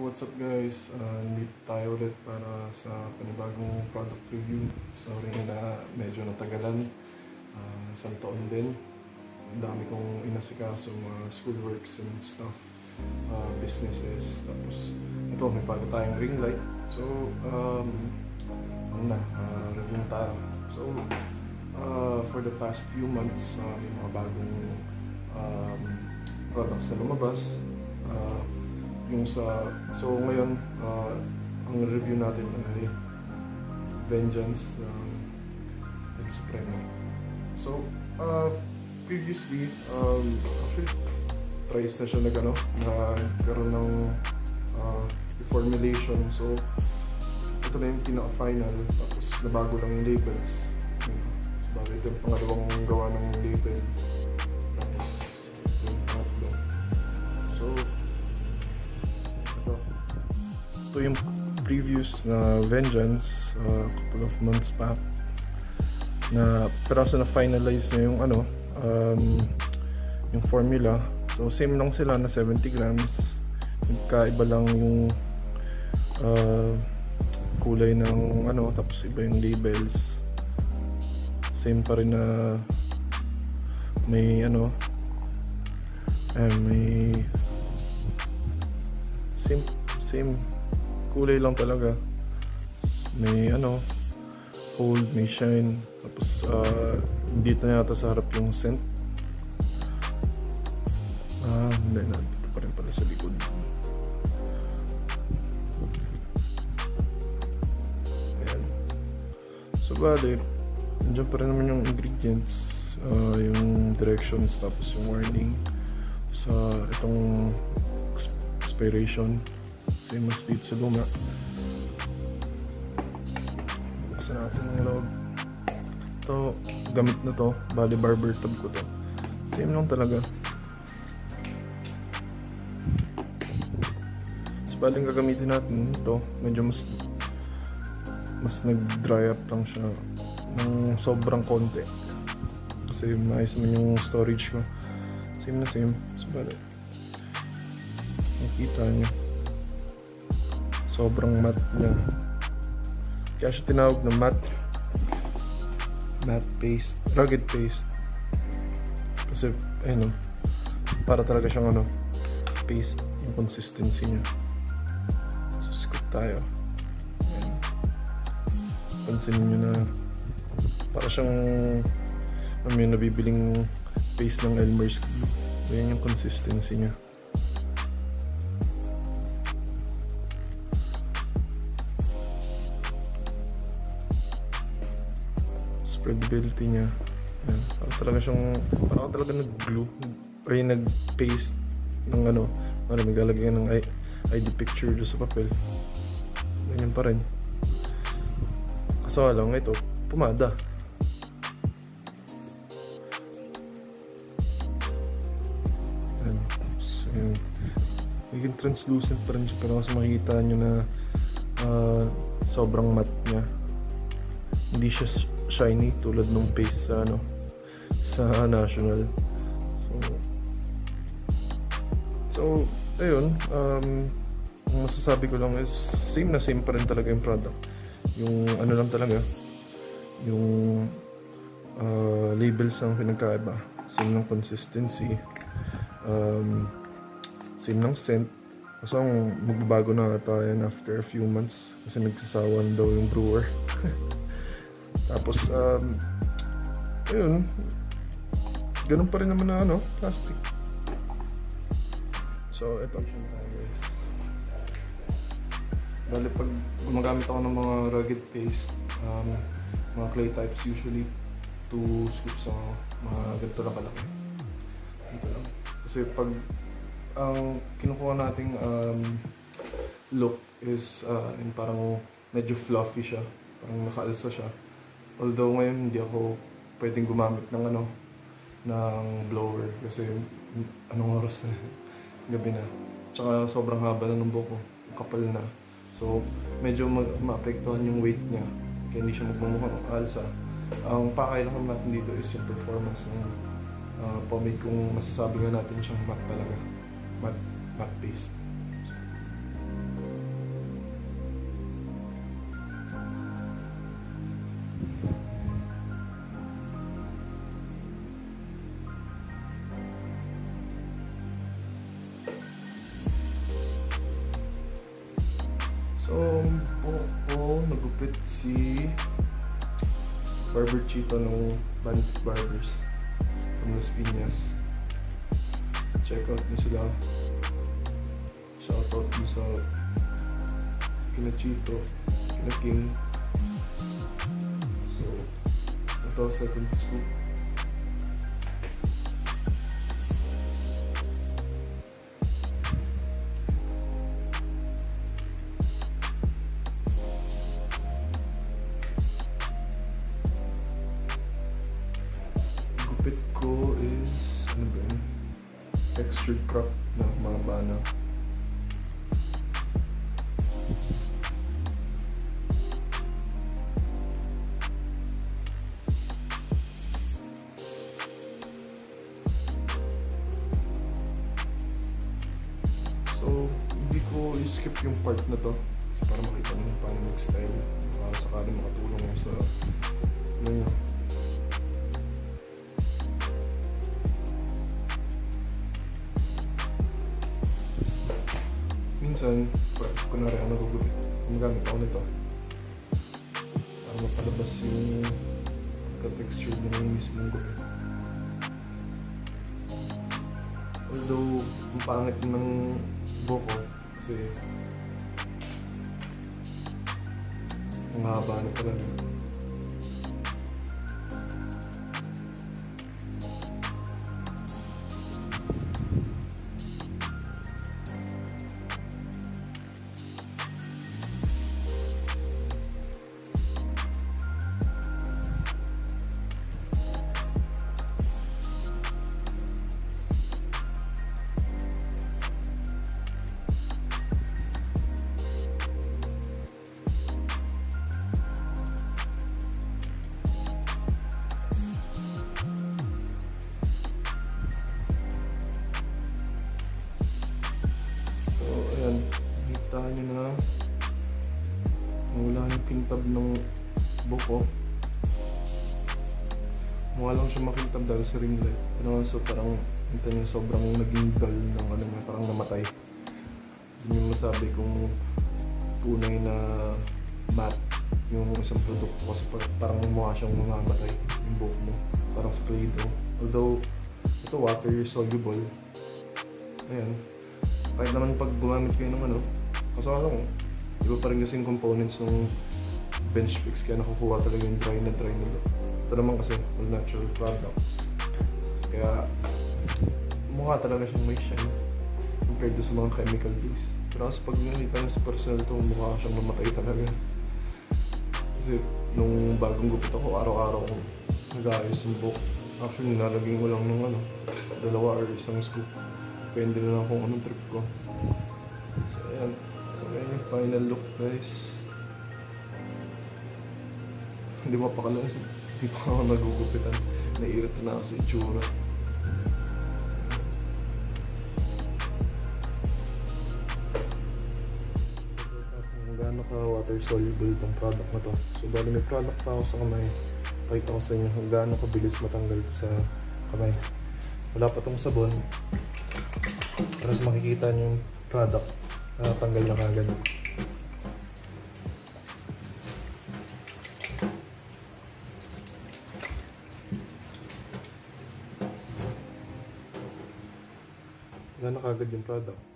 what's up guys? Nandito tayo ulit para sa panibagong product review. Sorry na medyo natagalan. Isang taon din. Ang dami kong inasikaso mga schoolworks and stuff. Businesses. Tapos ito, may bago tayong ring light. So, review tayo. So, for the past few months, may mga bagong products na lumabas. So ngayon, ang review natin ay Vengeance El Supremo. So, previously, actually, twice na siya nagkaroon ng reformulation. So, ito na yung pinaka-final, tapos nabago lang yung labels. So, bago ito yung pangalawang gawa ng label. Tapos, yung pangatlo. So, ito yung previous na Vengeance, couple of months back, na pero na finalize na yung yung formula. So same lang sila na 70 grams. Nagkaiba lang yung kulay ng tapos iba yung labels. Same pa rin na may may same kulay lang talaga. May hold, may shine. Tapos dito na yata sa harap yung scent. Hindi na, dito pa rin pala sa likod. Ayan. So bali, nandiyan pa rin naman yung ingredients, yung directions, tapos yung warning sa itong expiration. Same as dito sa luma. Buksan natin yung loob. Ito, gamit na to. Bali barber tab ko to. Same lang talaga. So bali gagamitin natin ito. Medyo mas nag-dry up lang siya ng sobrang konti. Kasi maayos naman yung storage ko. Same na same. So bali nakita nyo. Sobrang matte niya. Kaya siya tinawag na matte paste, rugged paste. Kasi para talaga siyang paste yung consistency niya. So scoop tayo. Ayan. Pansinin nyo na para siyang yung nabibiling paste ng Elmer's glue. Ayan yung consistency niya. Spreadability niya. Ayan. Parang talaga nag-glue ay nag-paste ng naglalagay ng ID picture doon sa papel. Ganyan pa rin. Kaso lang ito, pumada. Ayan. So, naging translucent pa rin siya, pero mas makikita nyo na sobrang matte niya. Hindi siya shiny tulad ng paste sa National. So ayun, ang masasabi ko lang is same pa rin talaga yung product. Yung lang talaga, yung labels ang pinagkaiba. Same ng consistency, same ng scent. Kasi magbabago na tayo after a few months kasi nagsasawan daw yung brewer. Tapos, ayun, ganun pa rin naman na plastic. So, ito siya guys. Bale, pag gumagamit ako ng mga rugged paste, mga clay types usually, 2 scoops sa mga ganito lang kalaki. Dito lang. Kasi pag ang kinukuha nating look is yung parang medyo fluffy siya, parang nakaalsa siya. Although ngayon hindi ako pwedeng gumamit ng ng blower kasi anong oras na, gabi na. Tsaka sobrang haba na ng buhok ko, kapal na. So medyo maapektuhan yung weight niya, kaya hindi siya magmumukhang alsa. Ang pakailangan natin dito is yung performance ng pomade, kung masasabi nga natin siyang matte talaga, matte paste. So, So, buhok ko, nagupit si Barber Chito ng Bandit Barbers from Las Piñas. Check out nyo sila. Shoutout nyo sa kina Chito, kina King. So, ito, second scoop. Gupit ko is, ano ba yun? Textured crop na mahaba na. So, hindi ko i-skip yung part na to kasi para makita nyo paano mag-style. Sakaling makatulong mo sa ano nyo. Minsan, kunwari ako nagugupit, gumagamit ako nito para mapalabas yung pagka-texture na yung mismong gupit. Although, ang pangit ng buhok ko kasi ang haba na talaga. Ayan, nakita nyo na wala yung kintab ng buhok. Mukha lang siya makintab dahil sa ring light. Pero so parang kita nyo sobrang naging dull ng ano niya, parang namatay. Hindi nyo masabi kung tunay na matte yung isang produkto kasi parang mukha siyang mamamatay yung buhok mo. Parang sa Play-Doh. Although ito water soluble. Ayan. Kahit naman pag gumamit kayo ng ano, kaso ano, iba pa rin kasing components ng bench fix kaya nakukuha talaga yung dry na look. Ito naman kasi all natural products. Kaya mukha talaga siyang may shine compared to sa mga chemical base. Pero kasi pag nakita nyo sa personal ito, mukha siyang mamatay talaga. Kasi nung bagong gupit ako, araw-araw akong nag-aayos yung buhok. Actually, nalaging ko lang ng ano, 2 or 1 scoop. Depende na lang kung anong trip ko. So, ayan. So, ayan yung final look, guys. Hindi mapakala kasi hindi pa ako nagugupitan. Naiirita na ako sa itsura. Kung gaano ka water soluble itong product na to. So, bali may product pa ako sa kamay. Pakita ko sa inyo kung gaano kabilis matanggal ito sa kamay. Wala pa itong sabon. Para sa makikita nyo yung product, natanggal na kagad. Wala na kagad yung product.